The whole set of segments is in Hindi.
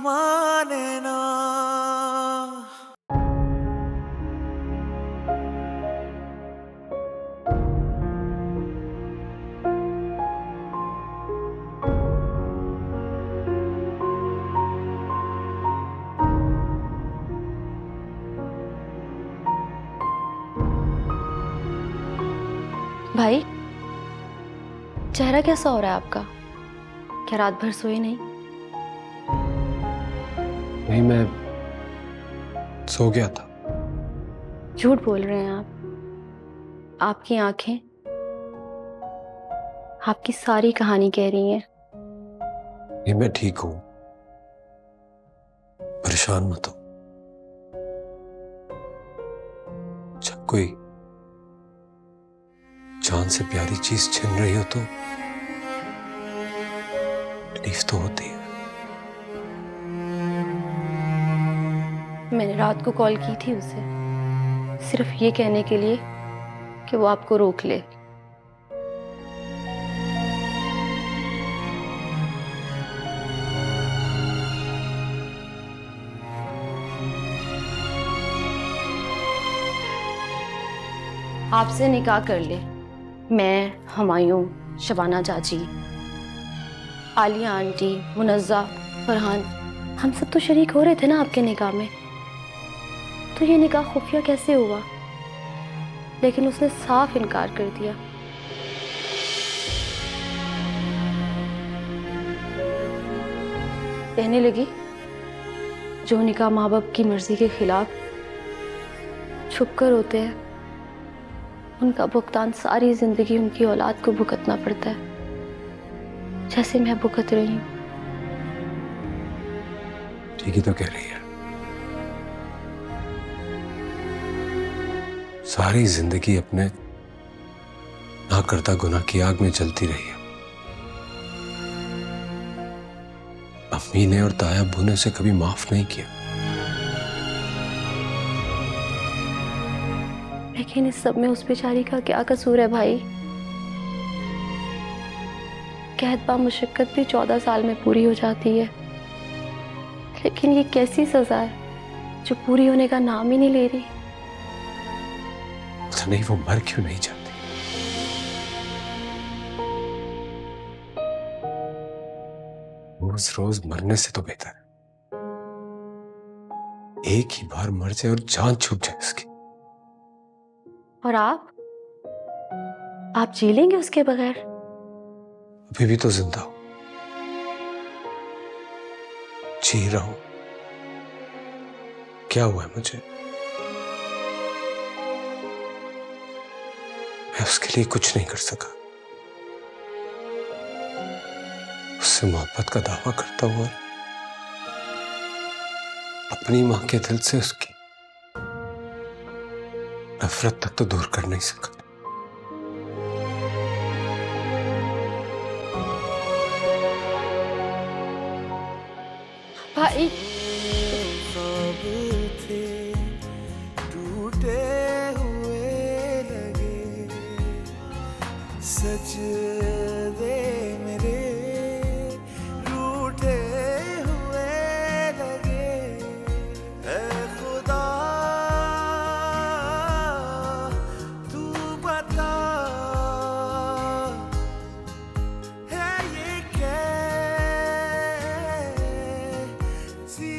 माने ना। भाई, चेहरा कैसा हो रहा है आपका? क्या रात भर सोए नहीं? नहीं, मैं सो गया था। झूठ बोल रहे हैं आप। आपकी आंखें आपकी सारी कहानी कह रही हैं। नहीं, मैं ठीक हूं, परेशान मत हो। जब कोई जान से प्यारी चीज छिन रही हो तो तकलीफ तो होती है। मैंने रात को कॉल की थी उसे, सिर्फ ये कहने के लिए कि वो आपको रोक ले। आपसे निकाह कर ले। मैं, हुमायूं, शबाना चाची, आलिया आंटी, मुनज़्ज़ा, फरहान, हम सब तो शरीक हो रहे थे ना आपके निकाह में। तो ये निकाह खुफिया कैसे हुआ? लेकिन उसने साफ इनकार कर दिया। कहने लगी जो निकाह माँ बाप की मर्जी के खिलाफ छुप कर होते हैं, उनका भुगतान सारी जिंदगी उनकी औलाद को भुगतना पड़ता है, जैसे मैं भुगत रही हूँ। ठीक ही तो कह रही है। सारी जिंदगी अपने ना करता गुनाह की आग में जलती रही है। अम्मी ने और ताया अब्बू ने उसे कभी माफ नहीं किया। लेकिन इस सब में उस बेचारी का क्या कसूर है भाई? कैद बा मुशक्कत भी 14 साल में पूरी हो जाती है, लेकिन ये कैसी सजा है जो पूरी होने का नाम ही नहीं ले रही। तो नहीं, वो मर क्यों नहीं जाती? रोज रोज मरने से तो बेहतर है एक ही बार मर जाए और जान छूट जाए उसकी। और आप जी लेंगे उसके बगैर? अभी भी तो जिंदा हूं, जी रहा हूं। क्या हुआ है मुझे? मैं उसके लिए कुछ नहीं कर सका। उससे मोहब्बत का दावा करता हुआ अपनी मां के दिल से उसकी नफरत तक तो दूर कर नहीं सका। भाई, ख्वाब थे टूटे हुए लगे, सच दे मेरे रूठे हुए लगे। ऐ खुदा तू बता, है ये कैसी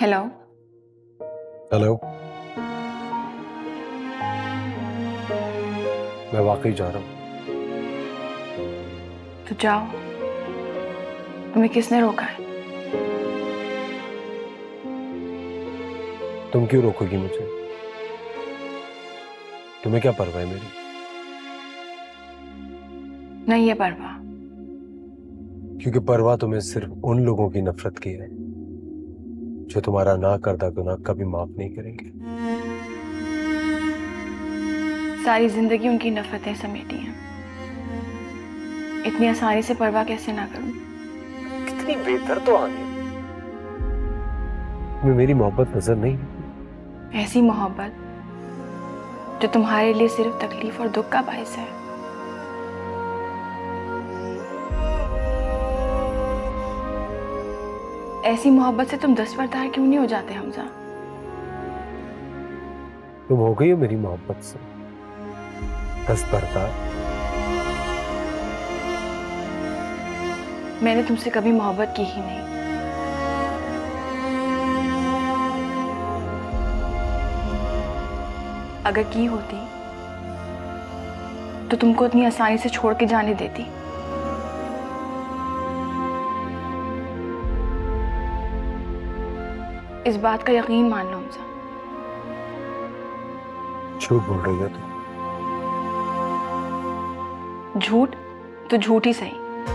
हेलो। हेलो। मैं वाकई जा रहा हूँ। तो जाओ, तुम्हें किसने रोका है? तुम क्यों रोकोगी मुझे? तुम्हें क्या परवाह है मेरी? नहीं है परवाह। क्योंकि परवाह तुम्हें सिर्फ उन लोगों की नफरत की है जो तुम्हारा ना करदा गुनाह कभी माफ नहीं करेंगे। सारी जिंदगी उनकी नफरतें समेटी हैं। इतनी आसानी से परवाह कैसे ना करूं? कितनी बेहतर तो आनी। तुम्हें मेरी मोहब्बत नजर नहीं? ऐसी मोहब्बत जो तुम्हारे लिए सिर्फ तकलीफ और दुख का बायस है। ऐसी मोहब्बत से तुम दस्तबरदार क्यों नहीं हो जाते हमजा? तुम हो गई हो मेरी मोहब्बत से दस्तबरदार। मैंने तुमसे कभी मोहब्बत की ही नहीं। अगर की होती तो तुमको इतनी आसानी से छोड़ के जाने देती। इस बात का यकीन मान लो हमजा। झूठ बोल रही हो तुम। झूठ तो झूठ ही सही।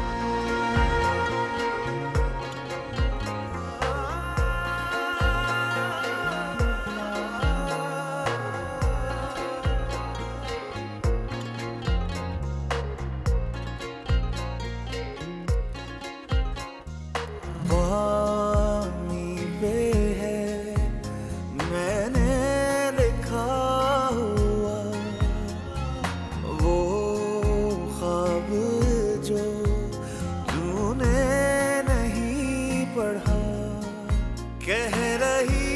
कह रही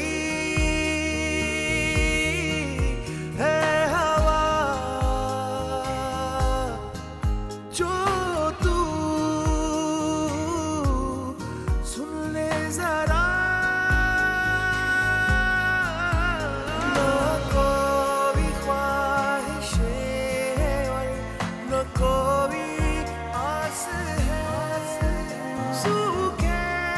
है हवा जो तू सुन ले जरा। न कोई ख्वाहिशें और न कोई आस है। सूखे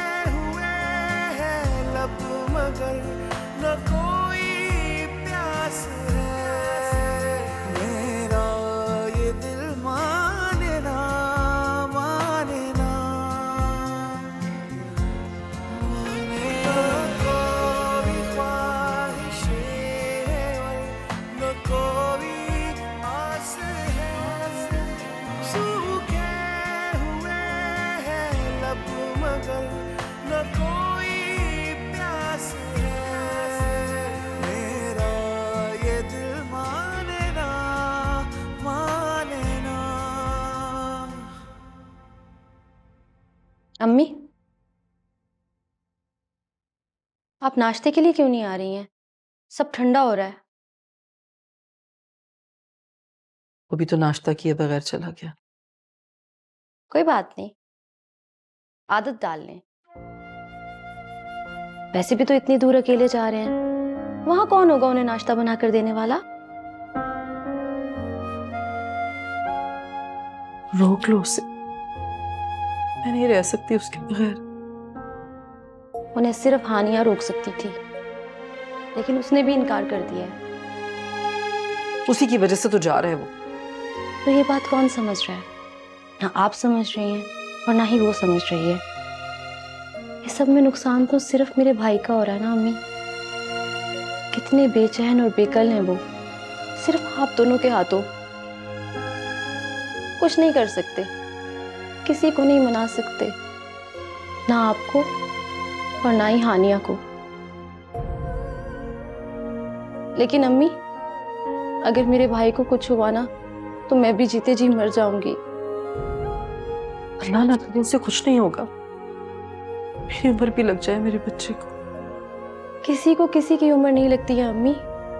मगर न कोई प्यास है। मेरा ये दिल माने ना माने ना माने। न कोई ख्वाहिशें और न कोई आस है। सूखे हुए हैं लब मगर न कोई प्यास है। मेरा ये दिल माने ना माने ना। अम्मी, आप नाश्ते के लिए क्यों नहीं आ रही हैं? सब ठंडा हो रहा है। वो भी तो नाश्ता किए बगैर चला गया। कोई बात नहीं, आदत डाल लें। वैसे भी तो इतनी दूर अकेले जा रहे हैं, वहां कौन होगा उन्हें नाश्ता बना कर देने वाला? रोक लो उसे, मैं नहीं रह सकती उसके बगैर। उन्हें सिर्फ हानिया रोक सकती थी, लेकिन उसने भी इनकार कर दिया है। उसी की वजह से तो जा रहे हैं वो। तो ये बात कौन समझ रहा है? ना आप समझ रही हैं और ना ही वो समझ रही है। ये सब में नुकसान तो सिर्फ मेरे भाई का हो रहा है ना अम्मी। कितने बेचैन और बेकल हैं वो, सिर्फ आप दोनों के हाथों। कुछ नहीं कर सकते, किसी को नहीं मना सकते, ना आपको और ना ही हानिया को। लेकिन अम्मी, अगर मेरे भाई को कुछ हुआ ना तो मैं भी जीते जी मर जाऊंगी। अल्लाह ना करे उसे कुछ नहीं होगा। मेरी उम्र भी लग जाए मेरे बच्चे को। किसी को किसी की उम्र नहीं लगती है अम्मी,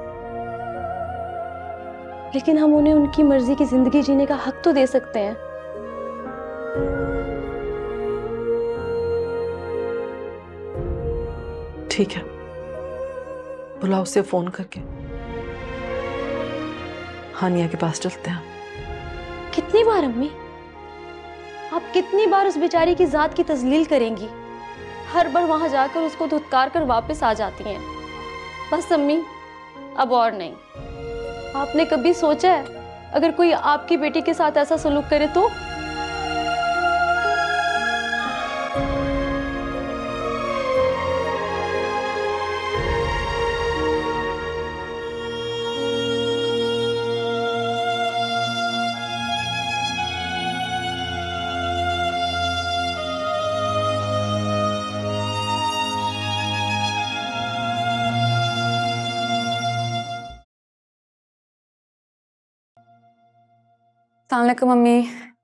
लेकिन हम उन्हें उनकी मर्जी की जिंदगी जीने का हक तो दे सकते हैं। ठीक है, बुलाओ उसे फोन करके। हानिया के पास चलते हैं। कितनी बार अम्मी, आप कितनी बार उस बेचारी की जात की तजलील करेंगी? हर बार वहां जाकर उसको धुतकार कर वापस आ जाती हैं। बस अम्मी, अब और नहीं। आपने कभी सोचा है अगर कोई आपकी बेटी के साथ ऐसा सलूक करे तो? अस्सलाम वालेकुम मम्मी।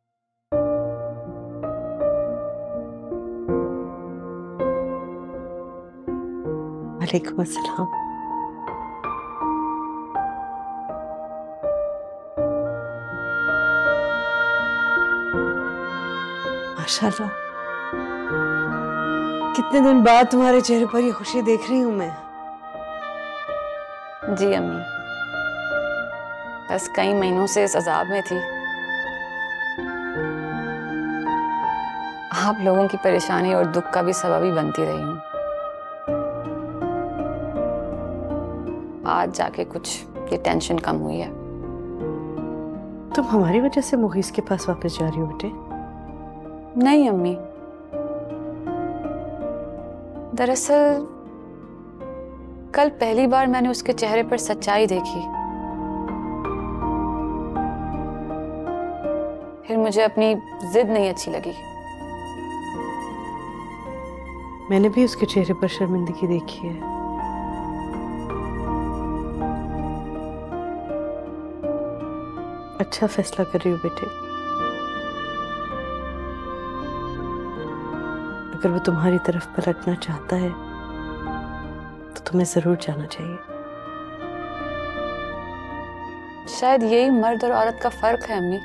वालेकुम अस्सलाम। माशाल्लाह, कितने दिन बाद तुम्हारे चेहरे पर ये खुशी देख रही हूं मैं। जी अम्मी, बस कई महीनों से इस अजाब में थी। आप लोगों की परेशानी और दुख का भी सबब ही बनती रही हूँ। आज जाके कुछ ये टेंशन कम हुई है। तुम हमारी वजह से मुगीस के पास वापस जा रही हो बेटे? नहीं अम्मी, दरअसल कल पहली बार मैंने उसके चेहरे पर सच्चाई देखी। फिर मुझे अपनी जिद नहीं अच्छी लगी। मैंने भी उसके चेहरे पर शर्मिंदगी देखी है। अच्छा फैसला कर रही हो बेटे। अगर वो तुम्हारी तरफ पलटना चाहता है तो तुम्हें जरूर जाना चाहिए। शायद यही मर्द और औरत का फर्क है अम्मी।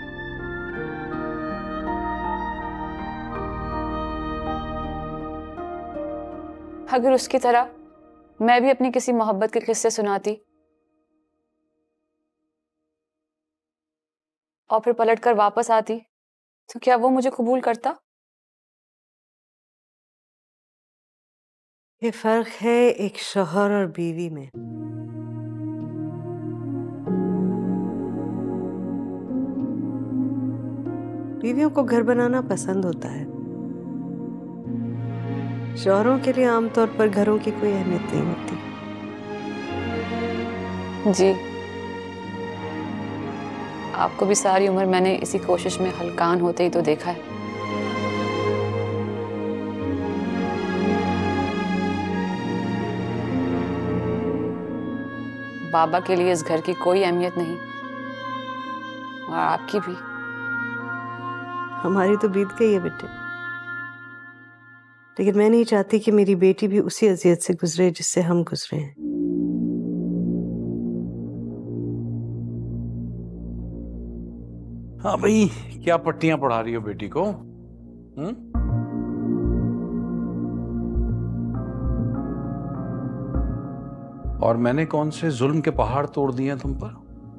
अगर उसकी तरह मैं भी अपनी किसी मोहब्बत के किस्से सुनाती और फिर पलटकर वापस आती तो क्या वो मुझे कबूल करता? ये फर्क है एक शौहर और बीवी में। बीवियों को घर बनाना पसंद होता है। शौहरों के लिए आमतौर पर घरों की कोई अहमियत नहीं होती। जी, आपको भी सारी उम्र मैंने इसी कोशिश में हलकान होते ही तो देखा है। बाबा के लिए इस घर की कोई अहमियत नहीं और आपकी भी। हमारी तो बीत गई है बेटे, लेकिन मैं नहीं चाहती कि मेरी बेटी भी उसी अजियत से गुजरे जिससे हम गुजरे हैं। हाँ भाई, क्या पट्टियां पढ़ा रही हो बेटी को? और मैंने कौन से जुल्म के पहाड़ तोड़ दिए हैं तुम पर,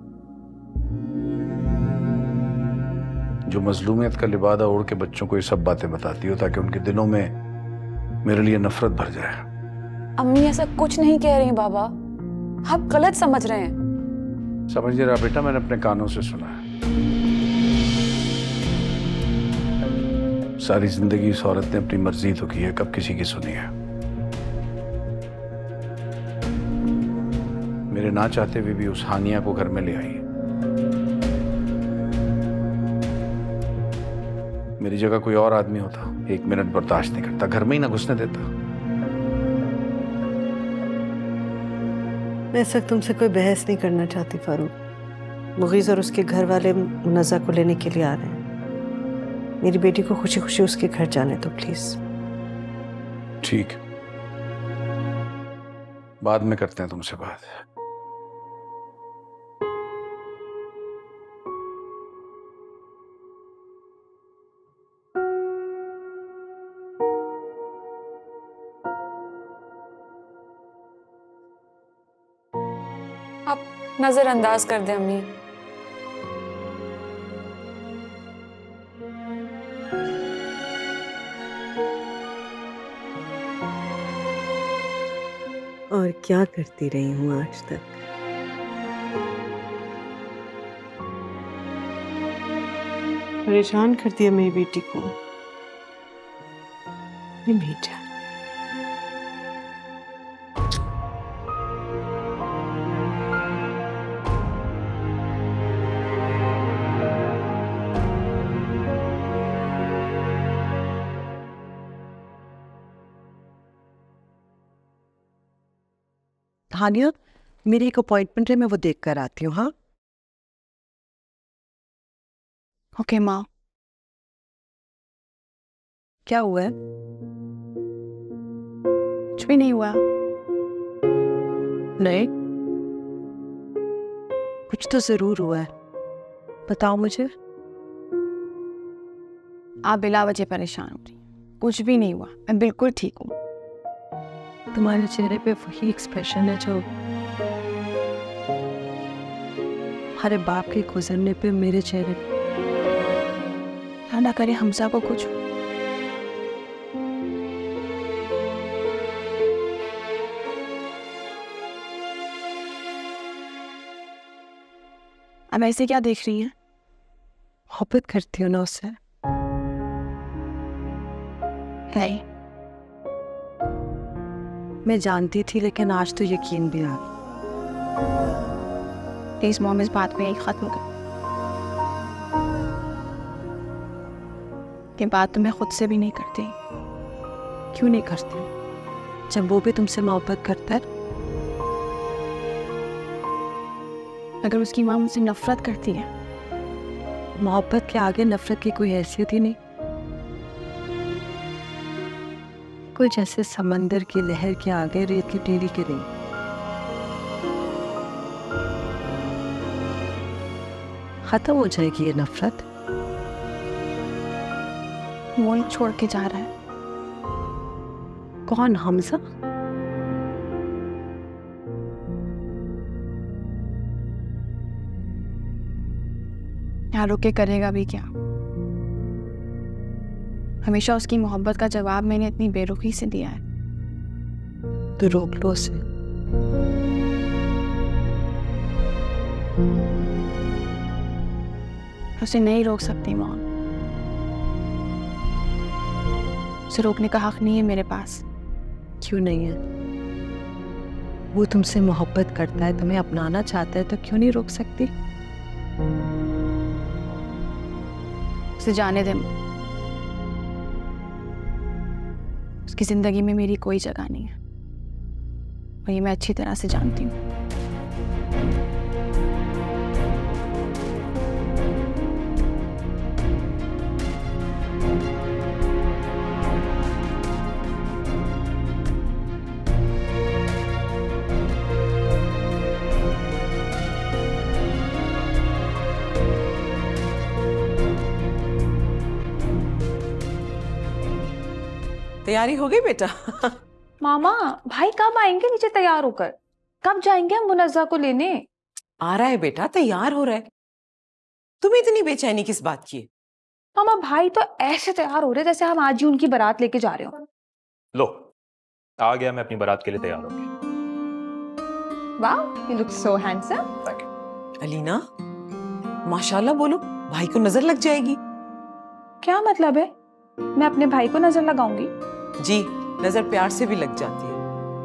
जो मजलूमियत का लिबादा ओढ़ के बच्चों को ये सब बातें बताती हो ताकि उनके दिलों में मेरे लिए नफरत भर जाए? अम्मी ऐसा कुछ नहीं कह रही बाबा, आप गलत समझ रहे हैं। समझ नहीं रहा बेटा, मैंने अपने कानों से सुना है। सारी जिंदगी इस औरत ने अपनी मर्जी तो की है, कब किसी की सुनी है? मेरे ना चाहते हुए भी उस हानिया को घर में ले आई। मेरी जगह कोई और आदमी होता, 1 मिनट बर्दाश्त नहीं करता, घर में ही ना घुसने देता। मैं इस वक्त तुमसे कोई बहस नहीं करना चाहती फारूक। मुगीज और उसके घर वाले मुनज़्ज़ा को लेने के लिए आ रहे हैं। मेरी बेटी को खुशी खुशी उसके घर जाने दो प्लीज। ठीक, बाद में करते हैं तुमसे बात। नजरअंदाज कर दे अम्मी। और क्या करती रही हूँ आज तक। परेशान कर दिया मेरी बेटी को। बेटा हानिया, मेरी एक अपॉइंटमेंट है, मैं वो देख कर आती हूँ। हाँ ओके माँ। क्या हुआ है? कुछ भी नहीं हुआ। नहीं, कुछ तो जरूर हुआ है, बताओ मुझे। आप बिला वजह परेशान हो रही। कुछ भी नहीं हुआ, मैं बिल्कुल ठीक हूँ। तुम्हारे चेहरे पे वही एक्सप्रेशन है जो हमारे बाप के गुजरने पे मेरे चेहरे पे। ना करे हमजा को कुछ। अब ऐसे क्या देख रही हैं? मोहब्बत करती हो ना उससे? नहीं, मैं जानती थी, लेकिन आज तो यकीन भी आ गया। प्लीज मॉम, इस बात को यही खत्म कर। ये बात तो मैं खुद से भी नहीं करती। क्यों नहीं करती? जब वो भी तुमसे मोहब्बत करता है। अगर उसकी माँ मुझसे नफरत करती है। मोहब्बत के आगे नफरत की कोई हैसियत ही नहीं। कोई जैसे समंदर की लहर के आगे रेत की टेढ़ी की रही। खत्म हो जाएगी ये नफरत। वो छोड़ के जा रहा है। कौन? हमजा? यहाँ रुक के करेगा भी क्या? हमेशा उसकी मोहब्बत का जवाब मैंने इतनी बेरुखी से दिया है। तो रोक लो उसे। उसे नहीं रोक सकती मॉम। उसे रोकने का हक नहीं है मेरे पास। क्यों नहीं है? वो तुमसे मोहब्बत करता है, तुम्हें अपनाना चाहता है, तो क्यों नहीं रोक सकती? उसे जाने दे। उसकी जिंदगी में मेरी कोई जगह नहीं है, और ये मैं अच्छी तरह से जानती हूँ। तैयारी हो गई बेटा? मामा, भाई कब आएंगे नीचे तैयार होकर? कब जाएंगे हम मुनज़्ज़ा को लेने? आ रहा है बेटा, तैयार हो रहा है। तुम्हें इतनी बेचैनी किस बात की है? मामा, भाई तो ऐसे तैयार हो रहे जैसे हम आज ही उनकी बारात लेके जा रहे हो। लो, आ गया मैं अपनी बारात के लिए तैयार हो गया। वाह, you look so handsome. Thank you. Alina, माशाल्लाह बोलो, भाई को नजर लग जाएगी। क्या मतलब है? मैं अपने भाई को नजर लगाऊंगी? जी, नजर प्यार से भी लग जाती है।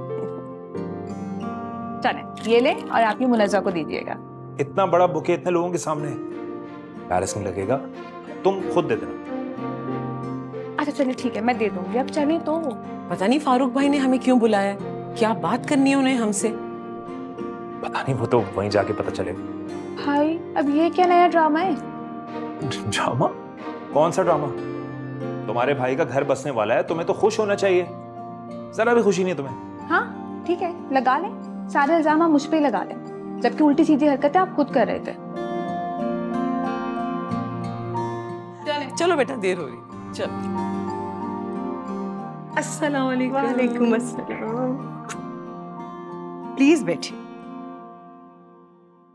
चले, ये ले और आपकी मुनज़्ज़ा को दीजिएगा। इतना बड़ा बुके इतने लोगों के सामने पैरिस में लगेगा, तुम खुद दे देना। अच्छा चलिए ठीक है, मैं दे दूंगी। अब चलें तो। पता नहीं फारूक भाई ने हमें क्यों बुलाया है, क्या बात करनी है उन्हें हमसे? पता नहीं, वो तो वहीं जाके पता चलेगा। भाई, अब ये क्या नया ड्रामा है? ड्रामा? कौन सा ड्रामा? तुम्हारे भाई का घर बसने वाला है, तुम्हें तो खुश होना चाहिए। जरा भी खुशी नहीं तुम्हें? हाँ ठीक है, लगा लें। सारे इल्जाम आप मुझ पे ही लगा लें, जबकि उल्टी सीधी हरकतें आप खुद कर रहे थे। चलो बेटा, देर हो रही। चलो। अस्सलाम वालेकुम। वालेकुम अस्सलाम। प्लीज बैठिए।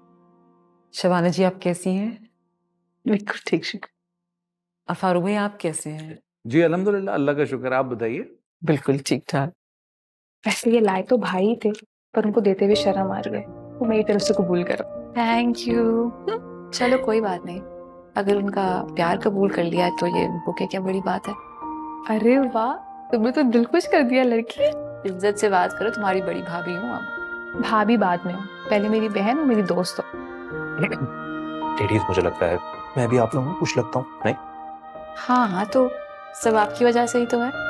शबाना जी आप कैसी हैं? बिल्कुल ठीक शुक्र। और फारूक भाई आप कैसे हैं? जी अल्हम्दुलिल्लाह, अल्लाह का शुक्र। आप बताइए। बिल्कुल ठीक ठाक। वैसे ये लाए तो भाई थे, पर उनको देते हुए शर्म आ गए, वो मेरी तरफ से कबूल करो। Thank you. चलो कोई बात नहीं, अगर उनका प्यार कबूल कर लिया तो ये बुके क्या बड़ी बात है। अरे वाह, तुमने तो दिल खुश कर दिया लड़की। इज्जत से बात करो, तुम्हारी बड़ी भाभी हूँ अब। भाभी बाद में, पहले मेरी बहन और मेरी दोस्त हो। लेडीज, मुझे लगता है मैं भी आप लोगों को खुश लगता हूँ, नहीं? हाँ हाँ, तो सब आपकी वजह से ही तो है।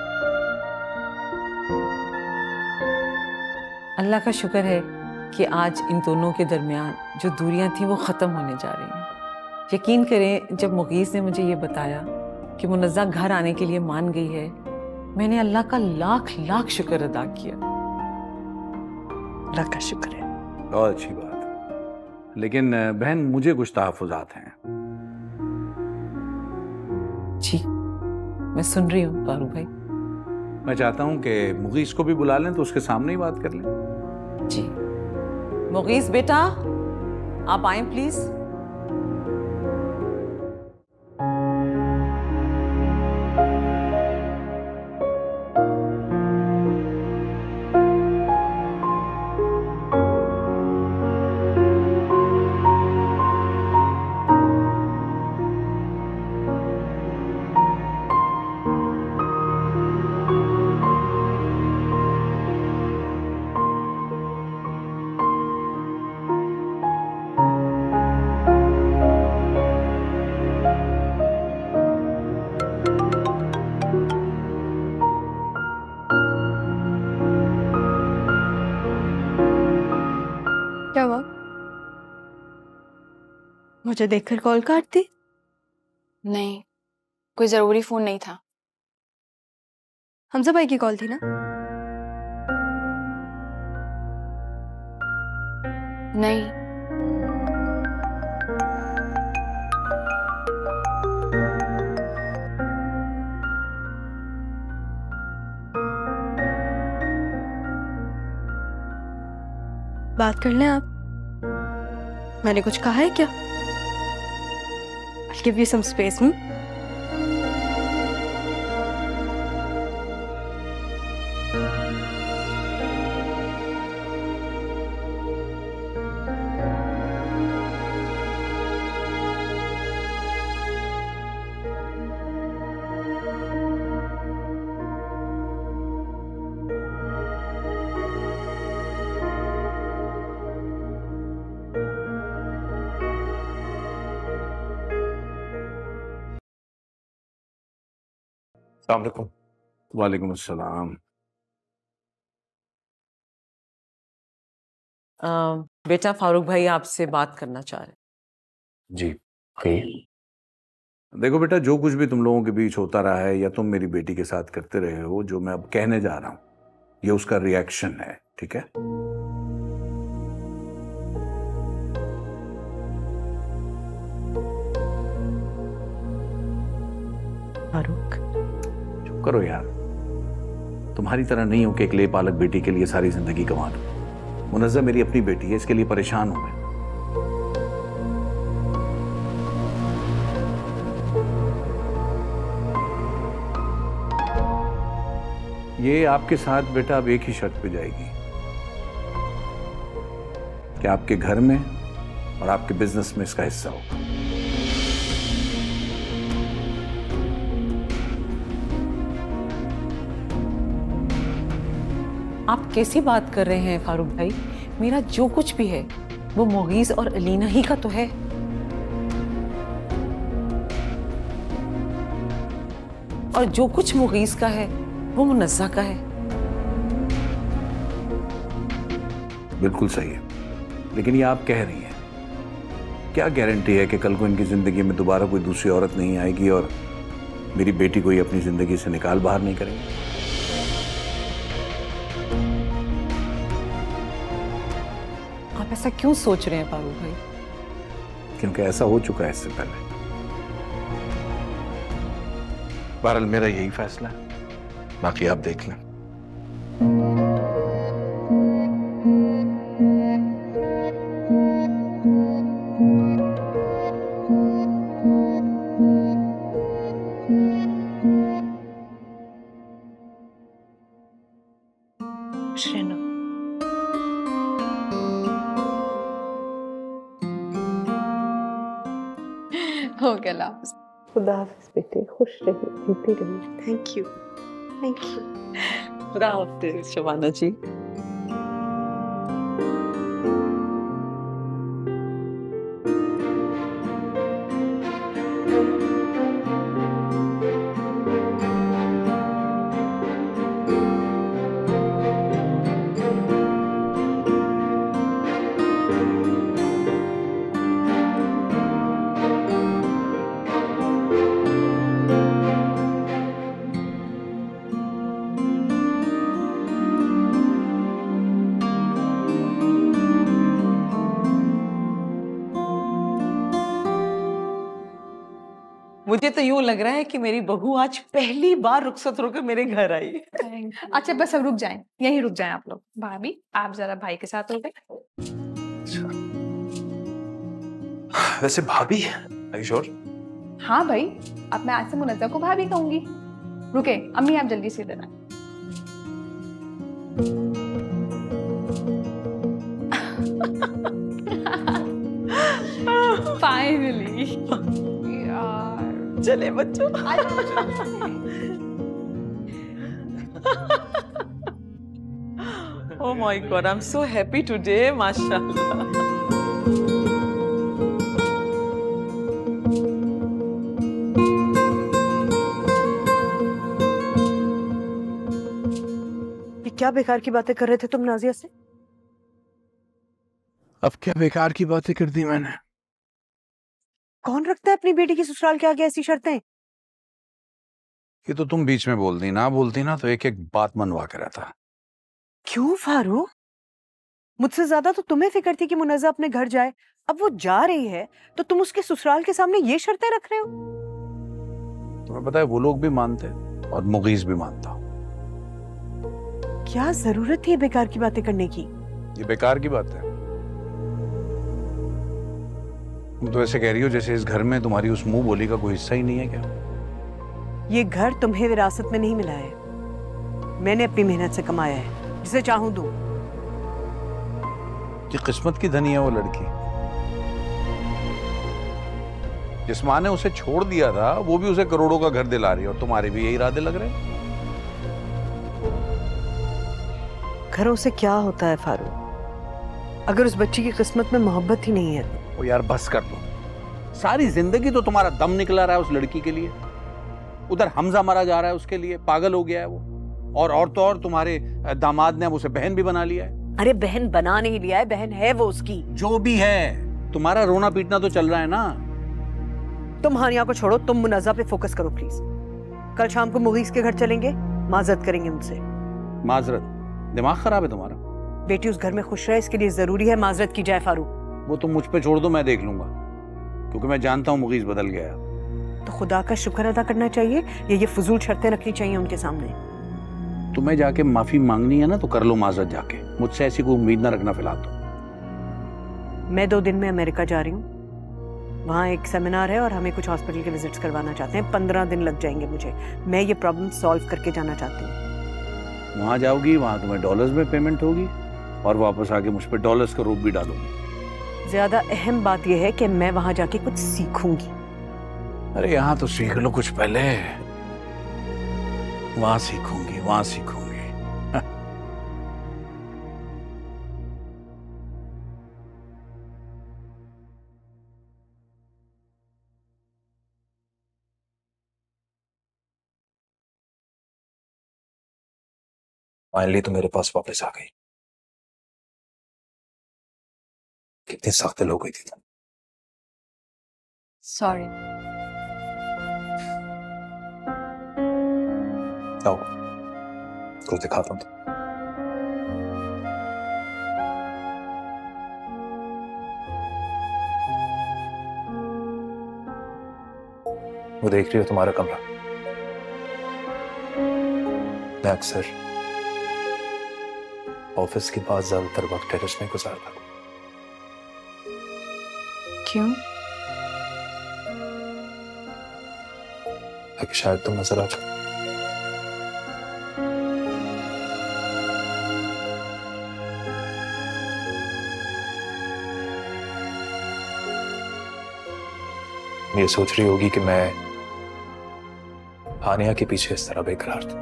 अल्लाह का शुक्र है कि आज इन दोनों के दरमियान जो दूरियां थी वो ख़त्म होने जा रही हैं। यकीन करें, जब मुगीस ने मुझे ये बताया कि मुनज़्ज़ा घर आने के लिए मान गई है, मैंने अल्लाह का लाख लाख शुक्र अदा किया। अल्लाह का शुक्र है। बहुत अच्छी बात है। लेकिन बहन, मुझे कुछ तहफ़्फ़ुज़ात हैं। जी, मैं सुन रही हूँ फारूक भाई। मैं चाहता हूँ कि मुगीस को भी बुला लें तो उसके सामने ही बात कर लें। जी मुगीस बेटा, आप आए प्लीज। क्या हुआ? मुझे देखकर कॉल काट दी? नहीं, कोई जरूरी फोन नहीं था। हमजा भाई की कॉल थी ना? नहीं। बात कर लें आप। मैंने कुछ कहा है क्या? I'll give you some space, अस्सलाम वालेकुम। वालेकुम अस्सलाम। बेटा फारूक भाई आपसे बात करना चाह रहे। जी कहिए। देखो बेटा, जो कुछ भी तुम लोगों के बीच होता रहा है या तुम मेरी बेटी के साथ करते रहे हो, जो मैं अब कहने जा रहा हूं, ये उसका रिएक्शन है, ठीक है? फारूक, चुप करो यार। तुम्हारी तरह नहीं हो कि एक लेपालक बेटी के लिए सारी जिंदगी कमा दूं। मुनज़्ज़ा मेरी अपनी बेटी है, इसके लिए परेशान हूं मैं। ये आपके साथ बेटा अब एक ही शर्त पे जाएगी कि आपके घर में और आपके बिजनेस में इसका हिस्सा होगा। आप कैसी बात कर रहे हैं फारूक भाई? मेरा जो कुछ भी है वो मुगीस और अलीना ही का तो है। और जो कुछ मुगीस का है वो मुनज़्ज़ा का है। बिल्कुल सही है, लेकिन ये आप कह रही हैं, क्या गारंटी है कि कल को इनकी जिंदगी में दोबारा कोई दूसरी औरत नहीं आएगी और मेरी बेटी को ये अपनी जिंदगी से निकाल बाहर नहीं करेंगे? आप ऐसा क्यों सोच रहे हैं फारूक भाई? क्योंकि ऐसा हो चुका है इससे पहले। बहरहाल मेरा यही फैसला है, बाकी आप देख लें। अल्लाह हाफ़िज़। खुदा हाफिज बेटे, खुश रहिए, जीती रहिए। Thank you, thank you. खुदा हाफिज़ शबाना जी। मुझे तो यूं लग रहा है कि मेरी बहू आज पहली बार रुखसत होकर मेरे घर आई। अच्छा बस अब रुक जाएं, यहीं रुक जाएं आप लोग। भाभी आप जरा भाई के साथ हो गए। वैसे भाभी, are you sure? हाँ भाई, अब मैं आज से मुनज़्ज़ा को भाभी कहूंगी। रुके अम्मी, आप जल्दी से इधर आए। फाइनली यार, चले बच्चों। Oh my God, I'm so happy today, माशाल्लाह। ये क्या बेकार की बातें कर रहे थे तुम नाजिया से? अब क्या बेकार की बातें कर दी मैंने? कौन रखता है अपनी बेटी की ससुराल के आगे ऐसी शर्तें? ये तो तुम बीच में बोलती ना तो एक एक बात मनवा के रहता। क्यों फारूक? मुझसे ज्यादा तो तुम्हें फिक्र थी कि मुनज़्ज़ा अपने घर जाए। अब वो जा रही है तो तुम उसके ससुराल के सामने ये शर्तें रख रहे हो? तुम्हें पता है वो लोग भी मानते और मुगीज भी मानता। क्या जरूरत थी बेकार की बातें करने की? ये बेकार की बात है। तुम तो ऐसे कह रही हो जैसे इस घर में तुम्हारी उस मुंह बोली का कोई हिस्सा ही नहीं है क्या? ये घर तुम्हें विरासत में नहीं मिला है, मैंने अपनी मेहनत से कमाया है, जिसे चाहूं दूं। ये किस्मत की धनी है वो लड़की। जिस माँ ने उसे छोड़ दिया था वो भी उसे करोड़ों का घर दिला रही है और तुम्हारे भी यही इरादे लग रहे हैं। घरों से क्या होता है फारूक, अगर उस बच्ची की किस्मत में मोहब्बत ही नहीं है तो? ओ यार बस कर दो। सारी जिंदगी तो तुम्हारा दम निकला रहा है उस लड़की के लिए। उधर हमजा मरा जा रहा है उसके लिए, पागल हो गया है वो। और तो और तुम्हारे दामाद ने अब उसे बहन भी बना लिया है। अरे बहन बना नहीं लिया है, बहन है वो उसकी। जो भी है, तुम्हारा रोना पीटना तो चल रहा है ना। तुम हानिया को छोड़ो, तुम मुनज़्ज़ा पे फोकस करो प्लीज। कल शाम को मुगीस के घर चलेंगे, माजरत करेंगे उनसे। माजरत? दिमाग खराब है तुम्हारा? बेटी उस घर में खुश रहे, इसके लिए जरूरी है माजरत की जाए फारूक। वो तुम मुझ पे छोड़ दो, मैं देख लूंगा, क्योंकि मैं जानता हूँ मुगीस बदल गया। तो खुदा का शुक्र अदा करना चाहिए या ये फजूल शर्तें रखनी चाहिए उनके सामने? तुम्हें जाके माफी मांगनी है ना तो कर लो माजरत जाके, मुझसे ऐसी कोई उम्मीद ना रखना फिलहाल तो। मैं 2 दिन में अमेरिका जा रही हूँ, वहाँ एक सेमिनार है और हमें कुछ हॉस्पिटल के विजिट्स करवाना चाहते हैं। 15 दिन लग जाएंगे मुझे। मैं ये प्रॉब्लम सॉल्व करके जाना चाहती हूँ। वहाँ जाओगी, वहाँ तुम्हें डॉलर्स में पेमेंट होगी और वापस आके मुझ पे डॉलर्स का रूप भी डालोगी। ज्यादा अहम बात यह है कि मैं वहाँ जाके कुछ सीखूंगी। अरे यहाँ तो सीख लो कुछ पहले, वहाँ सीखूंगी, वहाँ सीखूंगी। फाइनली तो मेरे पास वापस आ गई। कितनी सख्त हो गई थी तुम। सॉरी। आओ कुछ दिखाता हूँ। वो देख रही हो तुम्हारा कमरा? मैं अक्सर ऑफिस के बाद ज्यादातर वक्त टेरेस में गुजारता हूँ। क्यों? ताकि शायद तुम नजर आ जाओ। तुम ये सोच रही होगी कि मैं हानिया के पीछे इस तरह बेकरार था।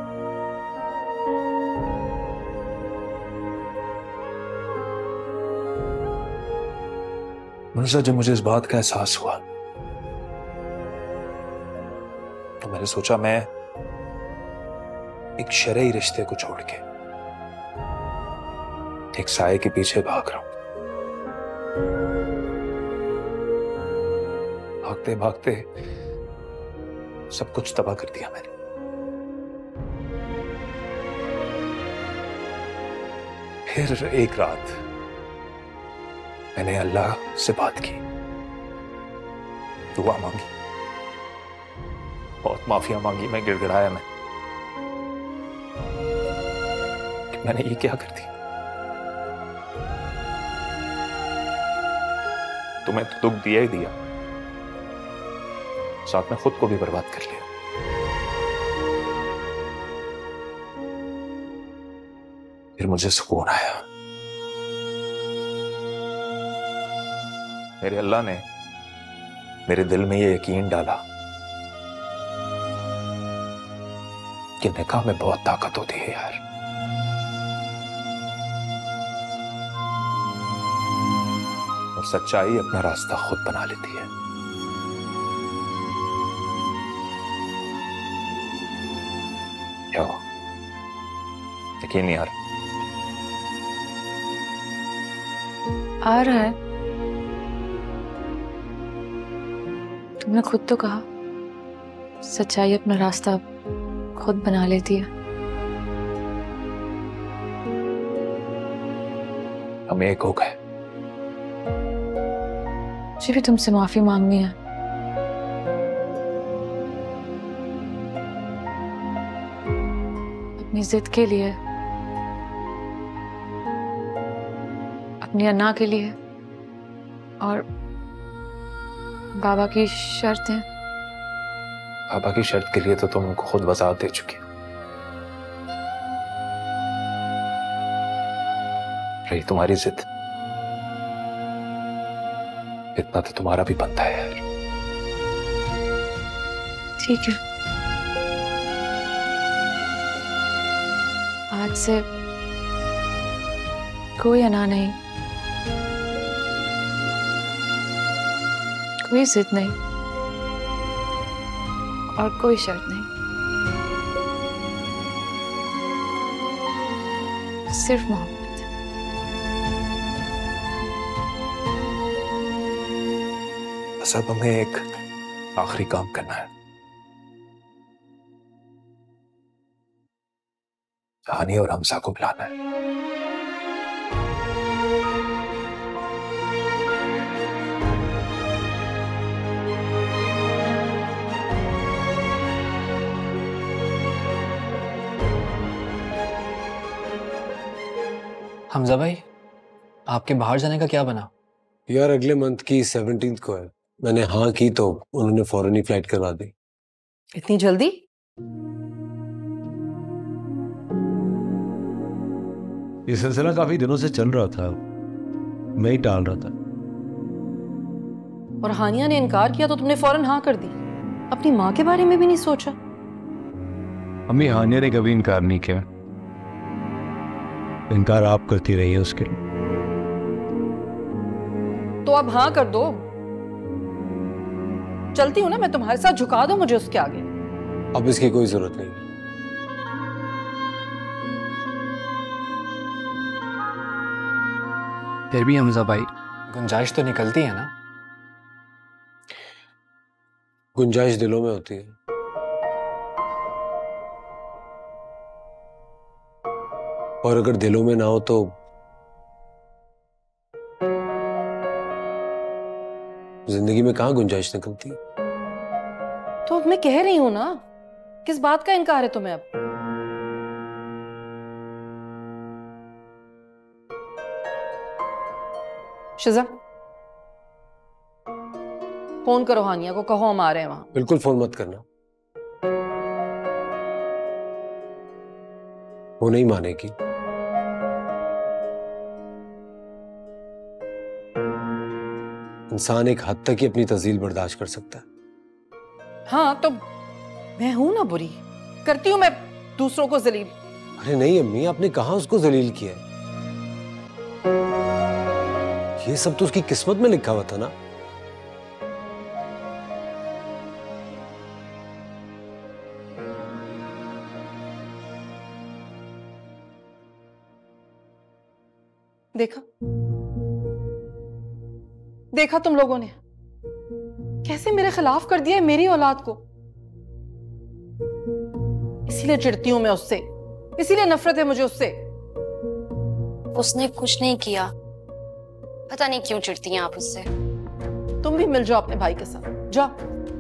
मुनज़्ज़ा, जब मुझे इस बात का एहसास हुआ तो मैंने सोचा मैं एक शरई रिश्ते को छोड़ के एक साये के पीछे भाग रहा हूं। भागते भागते सब कुछ तबाह कर दिया मैंने। फिर एक रात मैंने अल्लाह से बात की, दुआ मांगी, बहुत माफिया मांगी, मैं गिड़गिड़ाया मैं कि मैंने ये क्या कर दिया। तुम्हें तो दुख दिया ही दिया, साथ में खुद को भी बर्बाद कर लिया। फिर मुझे सुकून आया। मेरे अल्लाह ने मेरे दिल में ये यकीन डाला कि निकाह में बहुत ताकत होती है यार। और सच्चाई अपना रास्ता खुद बना लेती है। क्या यकीन नहीं आ रहा? आ रहा है। तुमने खुद तो कहा सच्चाई अपना रास्ता खुद बना लेती है। हम एक हो गए। मुझे भी तुमसे माफी मांगनी है। अपनी जिद के लिए, अपनी अन्ना के लिए और बाबा की शर्तें। बाबा की शर्त के लिए तो तुम उनको खुद वजाहत दे चुकी हो। रही तुम्हारी जिद, इतना तो तुम्हारा भी बनता है यार। ठीक है, आज से कोई अना नहीं, कोई जिद नहीं और कोई शर्त नहीं, सिर्फ मोहब्बत। बस अब हमें एक आखिरी काम करना है। हानिया और हमजा को मिलाना है। हमजा भाई, आपके बाहर जाने का क्या बना? यार अगले मंथ की 17th को है। मैंने हाँ की तो उन्होंने फौरन ही फ्लाइट करवा दी। इतनी जल्दी? ये सिलसिला काफी दिनों से चल रहा था, मैं ही टाल रहा था। और हानिया ने इनकार किया तो तुमने फौरन हाँ कर दी? अपनी माँ के बारे में भी नहीं सोचा? अम्मी, हानिया ने कभी इनकार नहीं किया। इनकार आप करती रही है उसके लिए। तो अब हाँ कर दो। चलती हूँ ना मैं तुम्हारे साथ, झुका दो मुझे उसके आगे। अब इसकी कोई जरूरत नहीं है। फिर भी हमजा भाई, गुंजाइश तो निकलती है ना? गुंजाइश दिलों में होती है। और अगर दिलों में ना हो तो जिंदगी में कहां गुंजाइश निकलती? तो मैं कह रही हूं ना, किस बात का इनकार है तुम्हें अब? शिजा, फोन करो हानिया को, कहो हम आ रहे हैं वहां। बिल्कुल फोन मत करना, वो नहीं मानेगी। इंसान एक हद तक ही अपनी तज़ील बर्दाश्त कर सकता है। हाँ तो मैं हूं ना बुरी, करती हूं मैं दूसरों को जलील। अरे नहीं अम्मी, आपने कहा उसको जलील किया है? ये सब तो उसकी किस्मत में लिखा हुआ था ना। देखा देखा तुम लोगों ने कैसे मेरे खिलाफ कर दिया है मेरी औलाद को। इसीलिए चिढ़ती हूं मैं उससे, इसीलिए नफरत है मुझे उससे। उसने कुछ नहीं किया, पता नहीं क्यों चिढ़ती हैं आप उससे। तुम भी मिल जाओ अपने भाई के साथ, जाओ।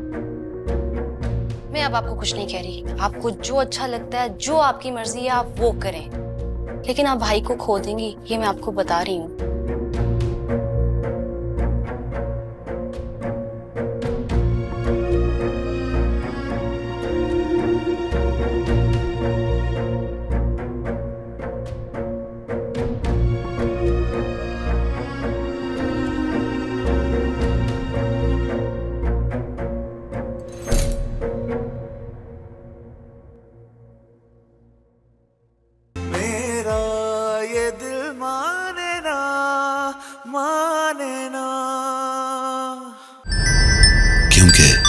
मैं अब आपको कुछ नहीं कह रही, आपको जो अच्छा लगता है, जो आपकी मर्जी है आप वो करें, लेकिन आप भाई को खो देंगी ये मैं आपको बता रही हूँ। क्योंकि